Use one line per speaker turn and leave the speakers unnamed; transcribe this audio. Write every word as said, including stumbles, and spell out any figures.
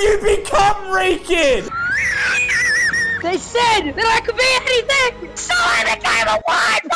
you become Rican?
They said that I could be anything, so I became a white